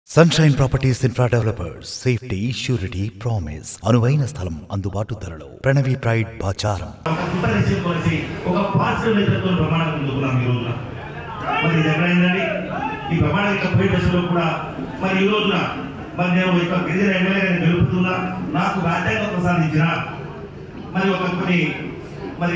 Sunshine Properties Infra Developers, Safety, Surety, Promise, అనువైన స్థలం అందుబాటు ధరలో ప్రణవి ప్రైడ్ బాచారం ఒక పాజిటివ్ నేతృత్వం ప్రమాణం అందుకున్నాం ఈ రోజున. మరి ఇది ఎక్కడైందండి ఈ ప్రమాణం యొక్క పోయి దశలో కూడా మరి ఈ రోజున మరి నేను ఇక గిరిజన ఎమ్మెల్యేగా గెలుపుతున్నా, నాకు రాజ్యాంగం ప్రసాదించిన మరి మరి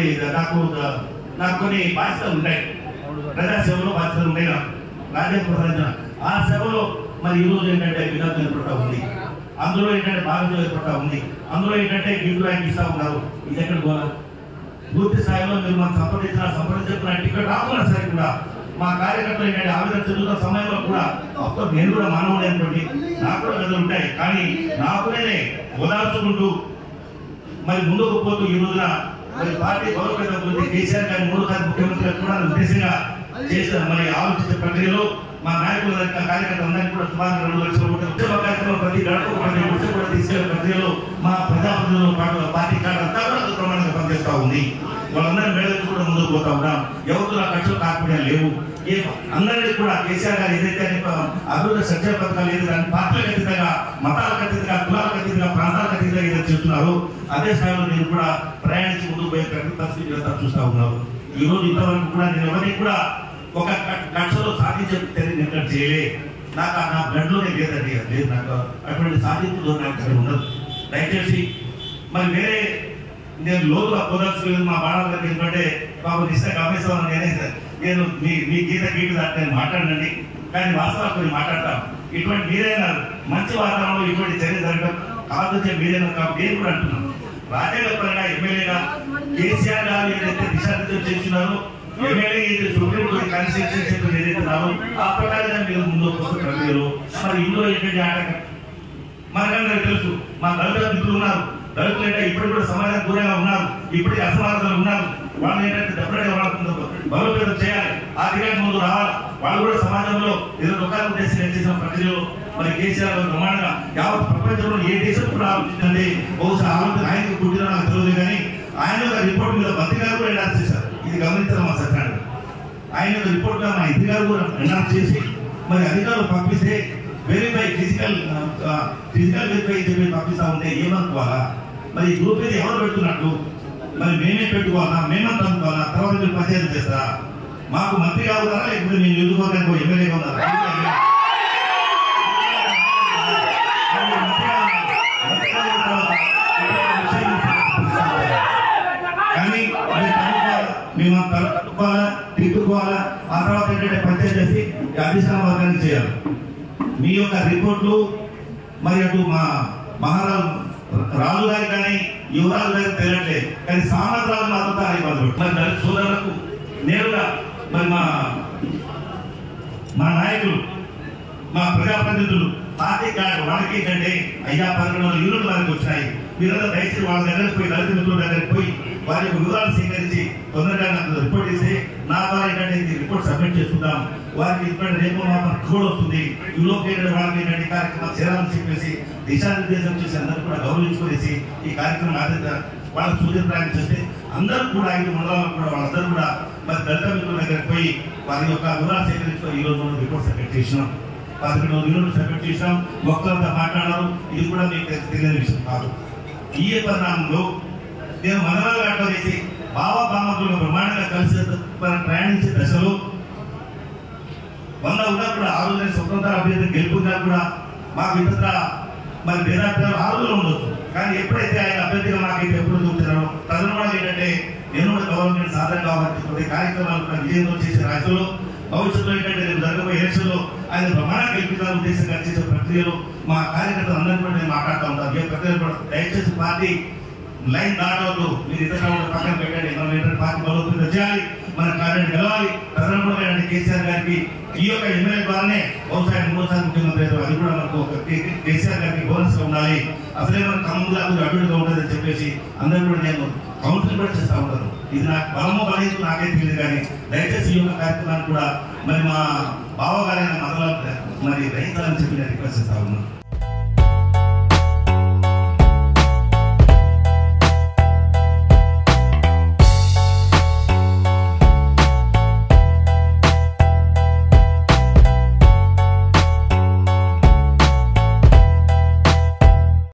నాకు కొన్ని బాధ్యతలు ఉంటాయి, ప్రజాసేవలో బాధ్యతలు ఉంటాయి, రాజ్యాంగం ప్రసాదించిన ఆ సేవలో మరి ఈ రోజు ఏంటంటే విధానం ఏర్పడతా ఉంది, అందులో ఏంటంటే భాగస్వామ్యం ఏర్పడతా ఉంది, అందులో ఏంటంటే గిఫ్ట్ ర్యాంక్ ఇస్తా ఉన్నారు. ఇది ఎక్కడ పోవాలి? పూర్తి స్థాయిలో మీరు మనం సంప్రదించిన టికెట్ రాకున్నా సరే కూడా మా కార్యకర్తలు ఏంటంటే ఆవేదన చెందుతున్న సమయంలో కూడా నేను కూడా మానవుడు అనేటువంటి నాకు కూడా కథలు ఉంటాయి, కానీ నాకునే ఓదార్చుకుంటూ మరి ముందుకు పోతూ ఈ రోజున మరి పార్టీ గౌరవ గురించి కేసీఆర్ గారి మూడోసారి ముఖ్యమంత్రిగా కూడా ఉద్దేశంగా చేసిన మరి ఆలోచించే ప్రక్రియలో మా నాయకుల కార్యకర్తలందరినీ కూడా సుమారు 2 లక్షల ఉద్యమ కార్యక్రమం ప్రతి గడపకు ప్రతి గుడిసె కూడా తీసుకెళ్లే ప్రక్రియలో మా ప్రజాప్రతినిధులతో పాటు పార్టీ కార్యకర్త కూడా ప్రమాణంగా పనిచేస్తూ ఉంది. వాళ్ళందరూ మేళకు కూడా ముందుకు పోతా ఉన్నాం. ఎవరు నా ఖర్చులు కాకపోయినా లేవు. అందరినీ కూడా కేసీఆర్ గారు ఏదైతే అభివృద్ధి సంక్షేమ పథకాలు ఏది దాన్ని పార్టీలకు అతీతంగా, మతాలకు అతీతంగా, కులాలకు అతీతంగా, ప్రాంతాలకు అతీతంగా ఏదైతే చేస్తున్నారు అదే స్థాయిలో నేను కూడా ప్రయాణించి ముందుకు పోయే పరిస్థితి చూస్తూ ఉన్నారు. ఈ రోజు ఇంతవరకు కూడా నేను ఎవరికి కూడా ఒక కక్షలో సాధించే ఎక్కడ చేయలే. నాకు నా బ్లడ్లోనే లేదండి, లేదు నాకు అటువంటి సాధింపులో నాకు ఉండదు. దయచేసి మరి వేరే నేను లోతుగా పోదాల్సి మా బాణాల దగ్గర ఎందుకంటే బాబు నిష్ట గమనిస్తామని నేను మీ గీత దాటి నేను మాట్లాడండి, కానీ వాస్తవాలు కొన్ని మాట్లాడతాం. ఇటువంటి మీరైనా మంచి వాతావరణంలో ఇటువంటి చర్య జరగడం కాదు మీరైనా కాబట్టి నేను కూడా అంటున్నాను. రాజ్యాంగపరంగా ఎమ్మెల్యేగా కేసీఆర్ గారు ఏదైతే దిశానిర్దేశం చేస్తున్నారో ఎమ్మెల్యే సుప్రీంకోర్టు కాన్స్టిట్యూషన్ ఏదైతే రావో ఆ ప్రకారంగా మీరు ముందు ప్రక్రియలో మరి ఇందులో ఏంటంటే ఆటంకం మనకందరూ తెలుసు. మా దళిత మిత్రులు ఉన్నారు, దళితులు ఏంటంటే ఇప్పుడు కూడా సమాజానికి దూరంగా ఉన్నారు, ఇప్పటికీ అసమానతలు ఉన్నారు. వాళ్ళు ఏంటంటే డెఫినెట్గా వాళ్ళకు బలోపేతం చేయాలి, ఆ దిగానికి ముందు రావాలి. వాళ్ళు కూడా సమాజంలో ఏదో దుఃఖాలు ఉద్దేశం చేసిన ప్రక్రియలో మరి కేసీఆర్ ప్రమాణంగా యావత్ ప్రపంచంలో ఏ దేశం కూడా ఆలోచించండి. బహుశా ఆలోచన ఆయనకు పుట్టిన నాకు తెలియదు, కానీ ఆయన యొక్క రిపోర్ట్ మీద మంత్రి గారు కూడా ఎన్ఆర్స్ చేశారు. ఇది గమనించడం మా సత్యాన్ని. ఆయన యొక్క రిపోర్ట్ గా మా ఇంటి గారు కూడా ఎన్ఆర్స్ చేసి మరి అధికారులు పంపిస్తే వెరిఫై ఫిజికల్ వెరిఫై చెప్పి పంపిస్తా ఉంటే ఏమనుకోవాలా? మరి ఈ గ్రూప్ మీద ఎవరు పెడుతున్నట్టు? మరి మేమే పెట్టుకోవాలా, మేమంతా అనుకోవాలా? తర్వాత మీరు పంచాయతీ చేస్తారా? మాకు మంత్రి కావుతారా, లేకపోతే మేము ఎదుర్కోవడానికి ఎమ్మెల్యేగా ఉన్నారా? కానీ మేము కలుపుకోవాలా, తిట్టుకోవాలా, ఆ తర్వాత ఏంటంటే పంచాయతీ చేసి అధిష్టాన వర్గానికి చేయాలి. మీ యొక్క రిపోర్ట్లు మరి అటు మా మహారాజు రాజు గారి కానీ యువరాజు గారికి తెలియట్లేదు, కానీ సామర్థ్యాలు మాత్రం అయిపోతుంది. మరి దళిత సోదరులకు నేరుగా మరి మా నాయకులు, మా ప్రజాప్రతినిధులు పార్టీ కార్డు వాళ్ళకి ఏంటంటే 5-11 యూనిట్లు వారికి వచ్చినాయి. మీరంతా దయచేసి వాళ్ళ దగ్గరికి పోయి దళిత మిత్రుల దగ్గరికి పోయి వారి యొక్క వివరాలు సేకరించి తొందరగా నాకు రిపోర్ట్ ఇస్తే నా ద్వారా ఏంటంటే రిపోర్ట్ సబ్మిట్ చేసుకుంటాం. వారికి ఇప్పటి రేపు మాత్రం కోడ్ వస్తుంది. యూరోప్ వాళ్ళకి ఏంటంటే కార్యక్రమాలు చేరాలని చెప్పేసి దిశానిర్దేశం చేసి అందరూ కూడా గౌరవించుకునేసి ఈ కార్యక్రమం ఆదరణ వాళ్ళకి సూచన చేస్తే అందరూ కూడా 5 మండలాల్లో కూడా వాళ్ళందరూ కూడా మరి దళిత మిత్రుల దగ్గరికి పోయి వారి యొక్క వివరాలు సేకరించుకొని ఈ రోజు మనం రిపోర్ట్ సబ్మిట్ చేసినాం. 11 యూనిట్లు సబ్మిట్ చేసినాం. ఒక్కరంతా మాట్లాడారు. ఇది కూడా మీకు తెలియని విషయం కాదు. ఈ పరిణామంలో నేను మండలాలు గట్ట చేసి బామకులుగా ప్రమాణంగా కలిసి ప్రయాణించే దశలో 100 ఉన్నా కూడా ఆ రోజున స్వతంత్ర అభ్యర్థి గెలుపున్నా కూడా మాకు ఇతర మరి భేదాభిప్రాయాలు ఆ రోజులో ఉండొచ్చు, కానీ ఎప్పుడైతే ఆయన అభ్యర్థిగా మాకైతే ఎప్పుడు చూపుతున్నారో తదనుగుణంగా ఏంటంటే నేను కూడా గవర్నమెంట్ సాధన కావాలని కార్యక్రమాలు కూడా విజయంతో చేసే రాష్ట్రంలో భవిష్యత్తులో ఏంటంటే రేపు జరగబోయే ఎలక్షన్ లో ఆయన ప్రమాణం గెలిపించాలని ఉద్దేశంగా చేసే ప్రక్రియలో మా కార్యకర్తలు అందరినీ కూడా నేను మాట్లాడుతూ ఉంటాను. ఏ ప్రక్రియ కూడా దయచేసి పార్టీ లైన్ దాటవద్దు. మీరు ఇతర పక్కన పెట్టండి. మనం ఏంటంటే పార్టీ బలోపేతం చేయాలి, మన కార్యాన్ని గెలవాలి. తదనుగుణంగా కేసీఆర్ గారికి ఈ యొక్క ఎమ్మెల్యే ద్వారానే బహుశా 3సారి ముఖ్యమంత్రి అది కూడా మనకు ఒక కేసీఆర్ గారికి బోనస్ గా ఉండాలి. అసలే మన ఖమ్మంలో అడ్డుగా ఉంటుందని చెప్పేసి అందరూ కూడా నేను కౌన్సిలింగ్ కూడా చేస్తూ ఉంటాను. ఇది నాకు బలమో బలహీనత నాకే తెలియదు, కానీ దయచేసి ఈ యొక్క కార్యక్రమాన్ని కూడా మరి మా బావగారైన మొదలు మరి రైతాలని చెప్పి నేను రిక్వెస్ట్ చేస్తా ఉన్నాను.